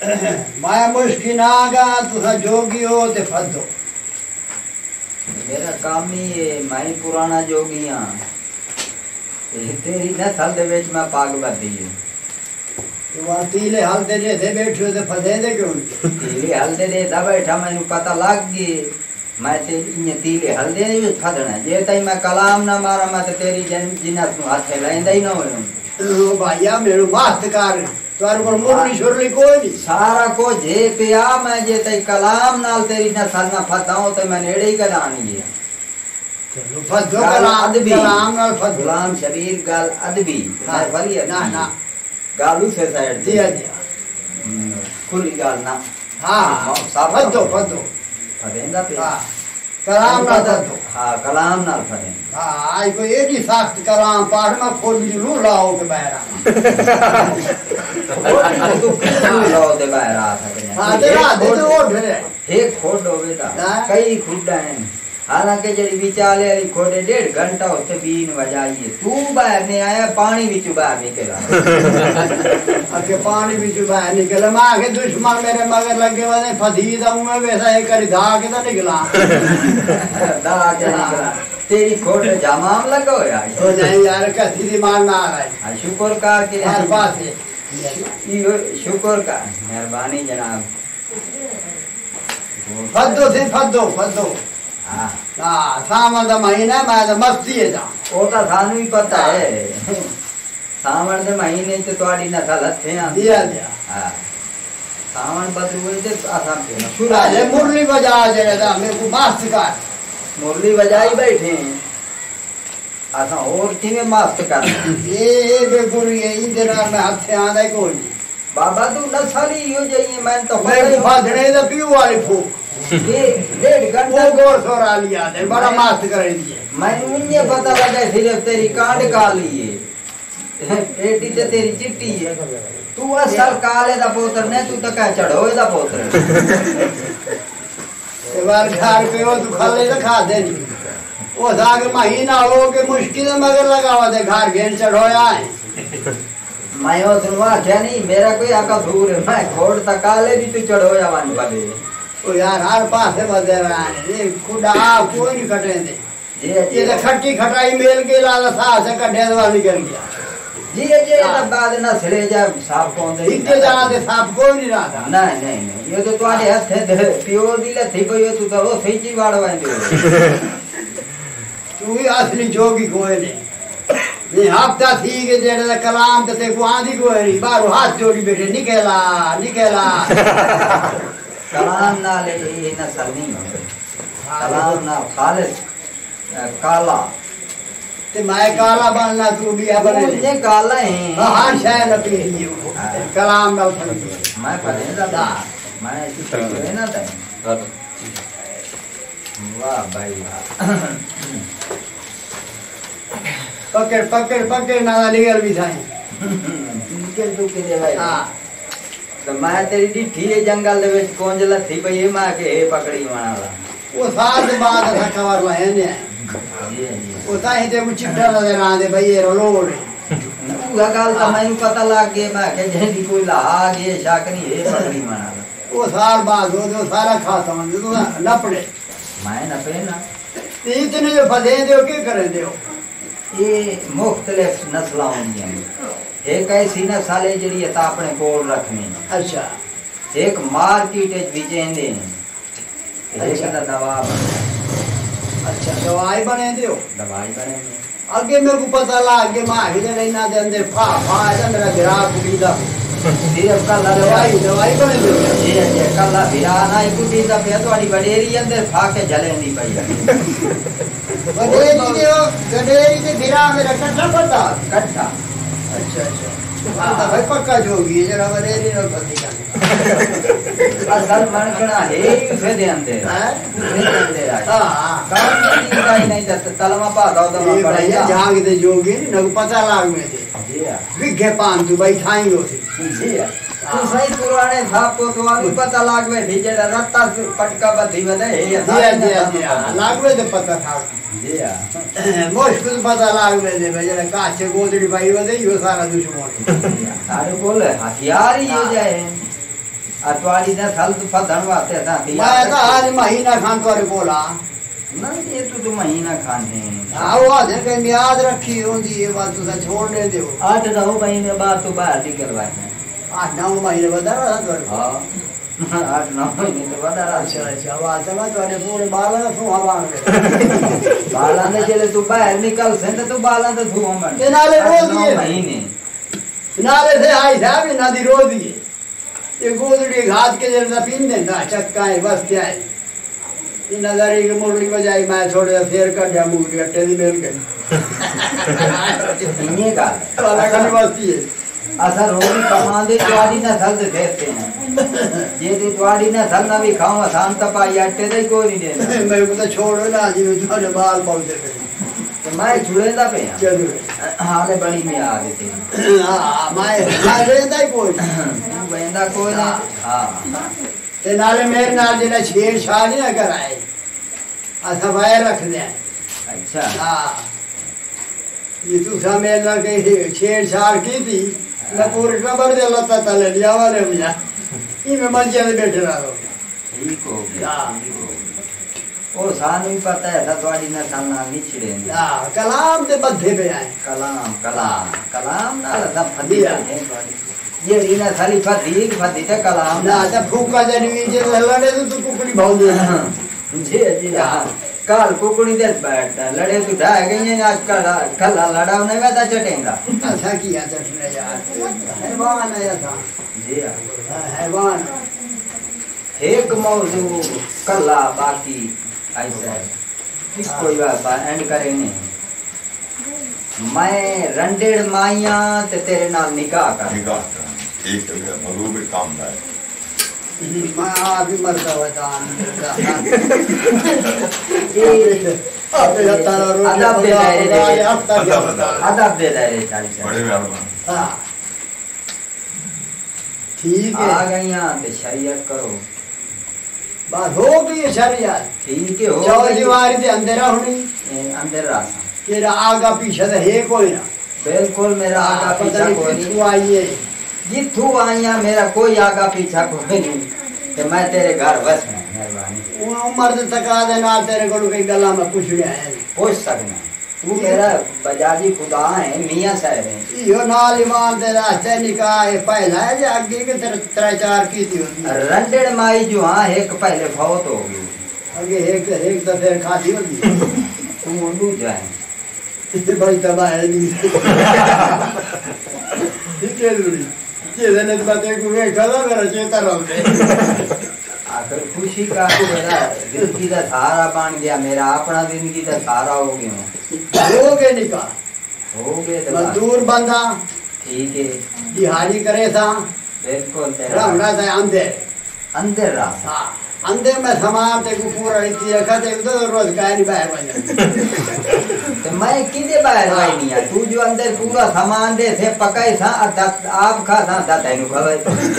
मैं मुश्किल आगा तुसा जोगी हो ते फदो। मेरा काम ही है, मैं पुराना जोगी हाँ। तेरी नस्ल दे विच मैं पाग बदी है। तीले हलते जे थे बैठे ते फदे दे क्यों? तीले हलते दे दा बैठा मैनू पता लग गई मैं ते इन्ने तीले हलदे नहीं फदना। जे तई मैं कलाम ना मारा मैं ते तेरी जिन्नत नु हाथ लाइंदा ही ना होयो। ओ भाईया मेरो मस्त कर तोर को मुरली शुरली कोई नहीं सारा को जे पिया मैं जे तई कलाम नाल तेरी नस्ल ना फदाऊं ते मैं नेड़े ही कदानी है। चलो फदो कलाम नाल फद गुलाम शबीर गाल अदबी हां भली ना ना गालू से साइड जी जी खुली गाल ना हां फदो फदो फदेंदा पे हां कलाम नाल फदो हां कलाम नाल फदे हां आई कोई एडी सख्त कलाम पाठ में खोल भी लू लाओ के बाहर तू लाओ दे बाहर आ सके हां तेरा दे तो उठ रे एक खोड हो बेटा कई खुडा है हालांकि जड़ी विचाले वाली खोडे 1.5 घंटा उससे बीन बजाइए तू बाहर नहीं आया पानी बिच बाहर निकला आके पानी बिच बाहर निकला मां के दुश्मन मेरे मगर लगे वने फदी दूं मैं वैसा एक कर धा के तो निकला धा के निकला तेरी खोड जामाम लगो यार तो नहीं यार कसी दी मान ना आ रही शुक्र का के हर बात है शुक्र का मेहरबानी जनाब फदो से फदो फदो हां सावन दा महीना मैं तो मस्ती है जा ओ ता थानू ही पता है सावन दे महीने ते तोड़ी नस्ल हथे आ दिया दिया हां सावन बदलुए ते आसाम के शुरा ले मुरली बजा जरे दा मेरे को मस्त कर मुरली बजाई बैठे आसा और किने मस्त कर ये बेगुरी है इधर में हाथ आंदा कोई बाबा तू नसाली हो जाइए मैं तो मैं फादने दा पीऊ वाली फूक ये 1.5 घंटा गोर सोरा लिया दे बड़ा मस्त कर दिए मैंने मुझे पता लगा सिर्फ तेरी कांड काली है पेटी ते तेरी चिट्टी है तू असल काले दा पोतर ने तू तो कह चढ़ोए दा पोतर ए बार खार पे वो तू खा ले तो खा दे नहीं वो दाग महीना हो के मुश्किल मगर लगावा दे घर घेन चढ़ोया है मैं वो सुनवा क्या नहीं मेरा कोई आका दूर है मैं खोड़ तक काले दी तू चढ़ोया वन बदे ओ यार हर पासे बदे रहा है ये खुदा कोई नहीं कटे दे ये तो खट्टी खटाई मेल के लाल सा से कटे दवा निकल गया जी ये तब बाद ना सड़े जा साफ कौन दे इतने जाना दे साफ कोई नहीं रहा था नहीं नहीं नहीं ये तो तुम्हारे हाथ है पियो दिले थी पयो तू तो वो सही वाड़वाई दे तू ही असली जोगी कोई नहीं ये हफ्ता थी के जेड़ा कलाम ते को आंधी कोई बारो हाथ जोड़ी बैठे निकला निकला कलाम ना ले ये नस्ल नहीं हो कलाम ना खालिस काला ते मैं काला बनना तू भी बने ये काला है हां शायद न पी कलाम ना मैं पढ़े दा मैं है ना था वाह भाई वाह पकड़ पकड़ पकड़ ना निकल भी था निकल तू के दे भाई हां तो मैं तेरी डिठी है जंगल दे विच कोंजला थी भई मां के पकड़ी वाला वो साथ बाद था कवर लाए ने जी वो ताही ते चिट्टा नजर आंदे भई ये रोड पूरा गाल तो मैनू पता लग गया मैं के जेदी कोई ला गए शक नहीं है पकड़ी वाला वो साल बाद हो तो सारा खाता मन तो नपड़े मैं न पे ना इतने जो फदे दे के करे दे ये मुख्तलिफ नस्लां होंदियां एक ऐसी नस्ल है जड़ी अता अपने कोल रखनी अच्छा एक मार्केट विच बेचेंदे एक दा दवा अच्छा दवाई बने दियो दवाई बने आगे मेरे को पता लग गया मां ही लेना दे अंदर फा फा है मेरा गिराक कुड़ी दा सिर्फ कल दवाई बने दियो ये कल बिरा ना कुड़ी दा पे तोड़ी बडेरी अंदर फा के जलेंदी पई गडेरी के बिरा मेरा कट्टा पड़ता कट्टा अच्छा अच्छा हां भाई पक्का जोगी है जरा बडेरी न पति का असल मनकना है उसे दे अंदर हां हां काम की नहीं तो तलमा पा दो तो भैया जाग दे जोगी न पता लाग में दे जी विघे पान तू भाई थाई हो सी जी तू सही पुराने साहब को तो आनी पता लाग में ढीजे रत्ता पटका बधी वदे है जी लाग में दे पता था जी मुश्किल पता लाग में दे भैया काचे गोदड़ी भाई वदे यो सारा दुश्मन सारे बोले हथियार ही हो जाए अतवाड़ी ने साल तो फदन वास्ते था मैं तो आज महीना खान तोरे बोला नहीं ये तो महीना खाने हाँ वो आधे के मियाद रखी होती ये बात तुझे छोड़ दे दो 8-9 महीने बाद तो बाहर निकलवाए 8-9 महीने बता रहा था हाँ 8-9 महीने तो बता रहा अच्छा बात समझ तुम्हारे पूरे बाला सुहा बांग बाला ने चले तू बाहर निकल से तो बाला तो धुआ मन ये नाले रोज दिए महीने नाले से आई साहब नदी रोज दिए ये गोदड़ी घाट के जरा पीन देता चक्का है बस क्या है इन नजारे की मुरली बजाई मैं छोड़ दे फेर कर दिया मुरली अट्टे दी मिल गई ये का वाला का बस्ती है असर रोटी कमांदे द्वारी ना थल से फेरते हैं ये दी द्वारी ना थल ना भी खाऊं आसान तपाई अट्टे दे कोई नहीं देना मेरे को तो छोड़ो ना जी तुम्हारे बाल पहुंचे पे तो मैं छुड़ेंदा पे जरूर हाले बड़ी में आ गई थी हां मैं रहता ही कोई वेंदा कोई ना हां ते नाले मेरे नाल जेला छेड़छाड़ ना कराए असा वायर रख दे अच्छा हां ये तू मेरे नाल के छेड़छाड़ की थी मैं पूरे टबर दे लता तले लिया वाले भैया ई में मंजे में बैठे रहो ठीक हो गया ओ सानू ही पता है था तुम्हारी ना सामना नहीं छिड़ेंगे हां कलाम ते बद्धे पे आए कलाम कलाम कलाम ना सब फदी है ये रीना साली फदी ते कलाम ना जब फूका जनी जे लड़े तो तू कुकड़ी भाव दे जी जी हां काल कुकड़ी दे बैठ लड़े तो ढा गई है आज कल लड़ावने में था चटेंगा अच्छा किया चटने यार हैवान आया था जी हां हैवान एक मौजू कला बाकी ऐसा कोई बात एंड करेंगे मैं रंडेड़ माइया ते तेरे नाल निकाह कर एक मरूब काम है मैं अभी मरता हुआ जान अदब दे दायरे बड़े मेहरबान हाँ ठीक है आ गई यहाँ पे शरीयत करो बात हो गई शरीयत ठीक है हो चौदीवारी दे अंधेरा होनी अंदर रासा तेरा आगा पीछे तो है कोई ना बिल्कुल मेरा आगा पीछा कोई नहीं आइए जिथू आइया मेरा कोई आगा पीछा कोई नहीं कि मैं तेरे घर बस में मेहरबानी उम्र तका दे ना तेरे को कई गला में पूछ लिया है पूछ सकना तू मेरा बजाजी खुदा है मियां साहब है यो नाल ईमान दे रास्ते निकाह है पहला है जे आगे के तेरा चार की थी रंडेड़ माई जो हां एक पहले बहुत हो गई आगे एक तो फिर खाती होगी तू उल्लू जाए भाई तबाह है नहीं ठीक है दूरी ये देने तो बातें को वे खड़ा मेरा चेता रहते आखिर खुशी का मेरा जिंदगी का सहारा बन गया मेरा अपना जिंदगी का सहारा हो गया हो गए निकाह हो गए मजदूर बंदा ठीक है दिहाड़ी करे था बिल्कुल तेरा रमना था अंदर अंदर रहा हाँ अंदर में सामान ते को पूरा इतनी रखा थे तो रोज गाय नहीं बाहर बन जाती तो मैं किधे बाहर आई नहीं है तू जो अंदर पूरा सामान दे थे पकाए था आप खा था दादा इनु खवाए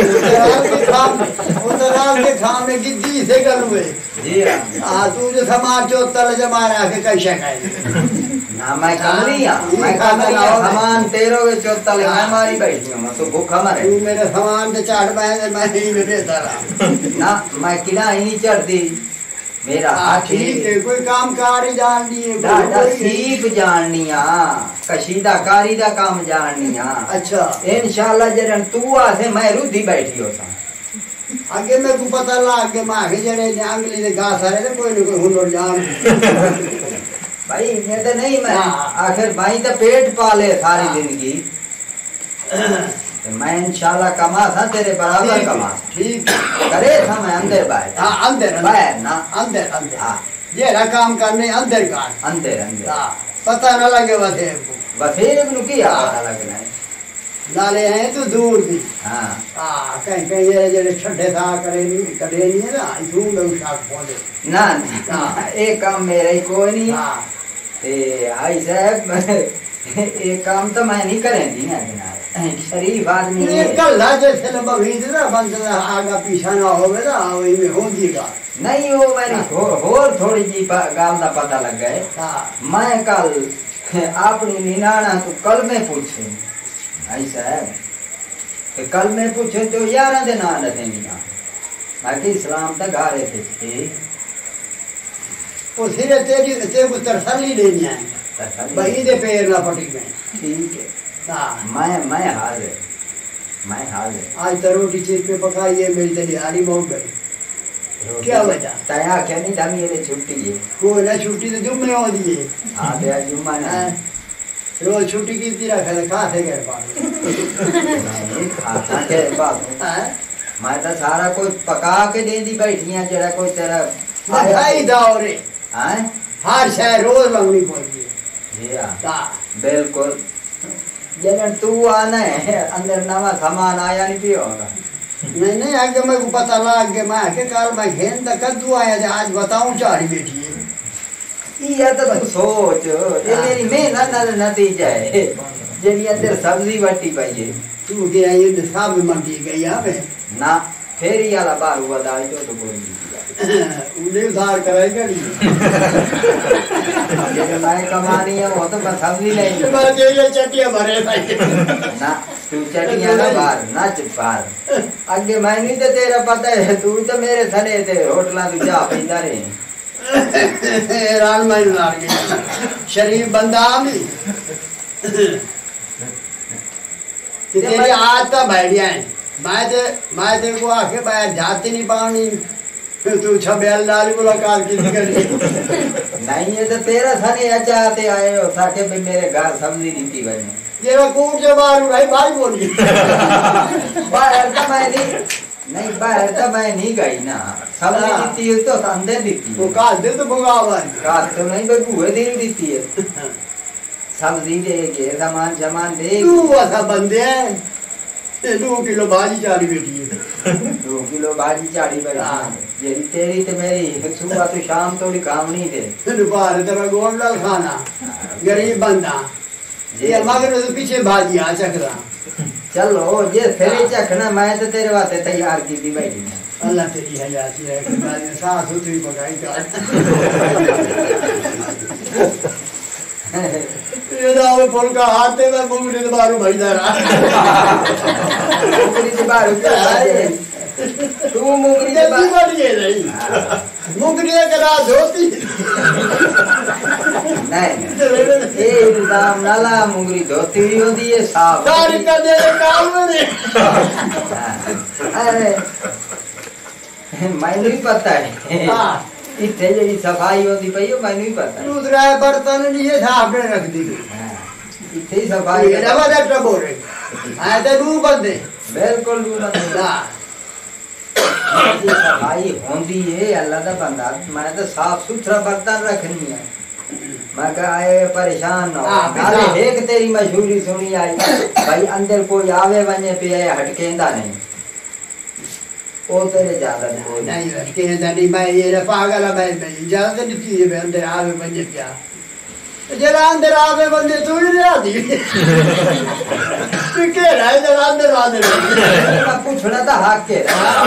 उतराल के खाम में गिद्दी से कर हुए जी हां तू जो सामान चोतल जमा रहा के कैसे खाए ना मैं कमरिया सामान तेरो के चोतल मैं मारी बैठी हूं तो भूखा मरे तू मेरे सामान पे चाट पाए मैं ही मेरे तारा ना मैं किना ही नहीं चढ़ती मेरा ठीक है कोई काम कार ही जाननी है दादा सीप जाननिया कशीदाकारी दा काम जाननिया अच्छा इंशाल्लाह जरन तू आसे मैं रुधी बैठी होता आगे मेरे को पता लग के मां के जड़े अंगली दे घास आ रहे कोई न कोई हुनर जान भाई ये तो नहीं मैं आखिर भाई तो पेट पाले सारी जिंदगी मैं इंशाल्लाह कमा था तेरे बराबर कमा ठीक करे था मैं अंदर बाहर हाँ अंदर बाहर ना अंदर अंदर हाँ ये ना काम करने अंदर का अंदर अंदर हाँ पता न लगे वसे वसेरे को क्या पता लगना है नाले हैं तो दूर भी हाँ हाँ कहीं कहीं ये जैसे छठे था करे नहीं है ना इधर में उशाक पौधे ना एक काम मेरा ही कोई नहीं हाँ आई साहब एक काम तो मैं नहीं करेंगी ना शरीफ आदमी ये कल जैसे ना बभीज ना बंदा आगा पीछा ना होवे ना वही में हो जीगा नहीं वो मेरी और थोड़ी जी गाल दा पता लग गए मैं कल अपनी निनाना तो कल में पूछे ऐसा है कल में पूछे तो 11 दिन आ रहे बाकी इस्लाम तक आ रहे थे वो सिरे तेरे को तरसली लेनी है भाई दे पैर ना पटी में। ठीक है हाँ मैं हाजिर आज तो रोटी चीज पे पकाई है मेरी दिहाड़ी बहुत गई। क्या वजह तया क्या नहीं दमी ये छुट्टी है कोई ना छुट्टी तो जुम्मे हो दी है। हाँ बे जुम्मा ना रोज छुट्टी की तीरा खाते घर पास नहीं खाता के बात मैं तो सारा कुछ पका के दे दी बैठियां जरा कोई तेरा खाई दाओ रे हैं हर शहर रोज मंगनी पड़ती है। जी हाँ बिल्कुल जन तू आना है अंदर नवा सामान आया नहीं पियो होगा नहीं आगे मेरे को पता लग गया मैं के काल मैं घेन तक कद्दू आया जा आज बताऊं चारी बैठी है ये तो तू सोच ये मेरी मेहनत ना नतीजा है जेनी अंदर सब्जी बटी पाई है तू के ये सब मंडी गई हमें ना फेरी वाला बार हुआ दाल तो कोई नहीं उन्हें उधार कराई गड़ी ये मैं कमानी है वो तो मैं सब्जी नहीं बात ये चटिया भरे भाई ना तू चटिया ना बाहर ना बाहर आगे मैं नहीं तो तेरा पता है तू तो मेरे सने थे होटला तू जा पींदा रे हैरान मैं लाड़ गई शरीफ बंदा मी तेरी आदत बढ़िया है मैं देखो आके बाहर जाते नहीं पानी तू छबेल लाल मुलाकात की करी नहीं ये तो तेरा सने अचाते आए हो साके भी मेरे घर सब्जी दी बने ये कूट जो मारू भाई भाई बोली बाहर तो मैं नहीं गई ना सब्जी दी है तो अंदर दी वो काट दे तो भगावा काट तो नहीं भाई बुए दे दी है सब्जी देगे सामान दे तू ऐसा बंदे है 2 किलो भाजी चाड़ी बैठी है 2 किलो भाजी चाड़ी बैठी ये तेरी तो मेरी सुबह तो शाम थोड़ी खावनी थे दोपहर तेरा गोंडल खाना गरीब बंदा ये मगर तो पीछे भाजी आ चकरा चलो ये तेरे चखना मैं तो तेरे वास्ते तैयार की थी बैठी अल्लाह तेरी हयाती है कि मैंने सास उतरी पकाई का ये दाव फुल का हाथे में मुंगरी के बारू भईदा रहा मुंगरी के बारू तू मुंगरी के बारू बढ़िए नहीं मुंगरी करा धोती नहीं ये इल्जाम नाला मुंगरी धोती हुई होती है साफ सारी का दे काल में नहीं अरे मैं नहीं पता है इतने जड़ी सफाई होती पई है मैं नहीं पता दूसरा बर्तन नहीं है साफ में रख दी इतनी सफाई ये डबल एक्टर बोल रहे आए तो डूब बंदे बिल्कुल डूब बंदे सफाई होती है अल्लाह का बंदा मैं तो साफ सुथरा बर्तन रखनी है मैं आए परेशान न हो अरे एक तेरी मशहूरी सुनी आई भाई अंदर कोई आवे वने पे हटकेंदा नहीं वो तेरे ज्यादा नहीं हटकेंदा नहीं मैं ये पागल है मैं इजाजत नहीं थी ये अंदर आवे वने क्या जरा अंदर आवे बंदे तू ही नहीं आती तू कह रहा है जरा अंदर आने पूछना था हक के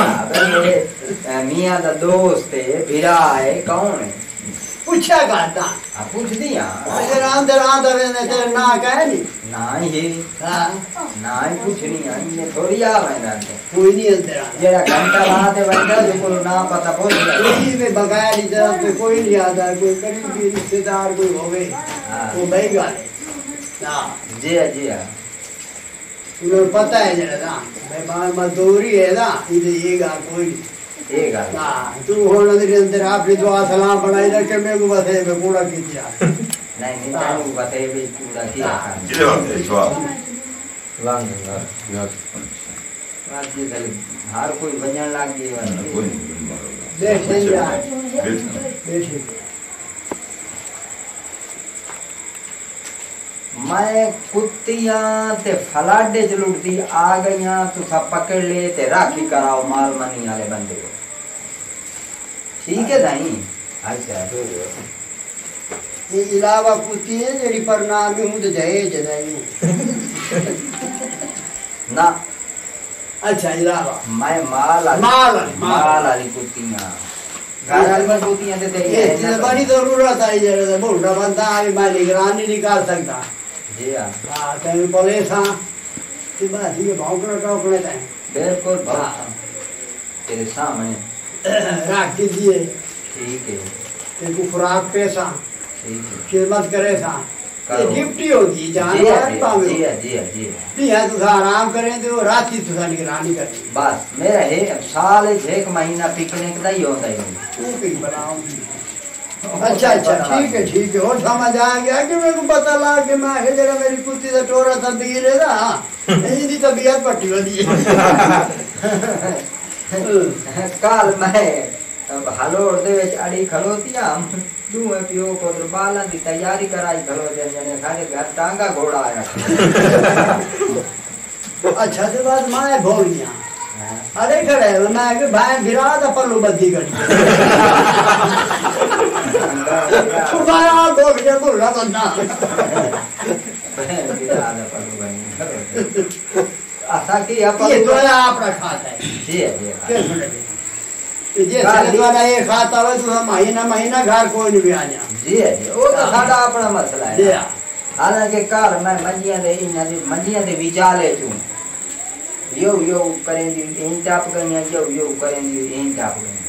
मियाँ का दोस्त है भिरा है कौन है पूछा करता पूछ दिया जरा अंदर आंदा वेने तेरे ना कहे नहीं ना ही ना ही कुछ नहीं है ये थोड़ी आ मैंने कोई नहीं अंदर जरा घंटा वहां बंदा जो ना पता बोल यही में बगाया नहीं जरा पे कोई नहीं आता कोई करीबी रिश्तेदार कोई होवे वो भाई गाले ना जी हाँ उन्हें पता है जरा ना मैं मजदूरी है ना इधर ये गा कोई ना तू होने तेरे अंदर आपने दुआ सलाम बनाई रखे मेरे को बताए मैं कूड़ा किया नहीं तू बताए भी कूड़ा किया किले वाले जवाब वांग ये चले हर कोई बजन लाग गई कोई बैठे यार बैठे मैं कुत्तियां ते फलाडे च लुटती आ गईयां तुसा पकड़ ले ते राखी कराओ माल मनी वाले बंदे को ठीक है नहीं अच्छा ये इलावा कुत्ती है जेडी परनाम में हूं तो दहेज नहीं ना अच्छा इलावा मैं माल वाली कुत्तियां घर वाली कुत्तियां ते तेरी ये बड़ी जरूरत है जरा बुढ़ा बंदा अभी मैं निगरानी नहीं कर सकता जी हाँ तेन पुलिस हाँ बस ये भौंकना टोकने तय बिल्कुल तेरे सामने रख दीजिए ठीक है इनको खुराक पैसा ठीक है खिदमत करे सा ये करो। गिफ्ट ही होगी जी जानवर पावे जी जी जी नहीं है तो आराम करें तो रात ही तुसा निगरानी करें बस मेरा है साल एक महीना पिकनिक का ही होता है तू भी बनाओ अच्छा अच्छा ठीक है और समझ आ गया कि मेरे को पता लगा कि मैं ये जगह मेरी कुत्ती का टोरा तब्दील है ना इनकी तबीयत पट्टी हो दी कल मैं हलोड़ दे अड़ी खलोतिया तू है पियो को तो बाला की तैयारी कराई खलोते जने सारे घर टांगा घोड़ा आया अच्छा से बात मैं भूल गया अरे खड़े मैं कि भाई गिरा था पल्लू बद्दी करी दो बजे भूल रहा बंदा ऐसा कि ये तो आपका खाता है जी जी ये द्वारा ये खाता है तो महीना महीना घर कोई नहीं भी आ जा जी वो तो साडा अपना मसला है हालांकि घर मैं मंजियां दे विचाले चूं यो करें दी इन टाप गई यो करें दी इन टाप गई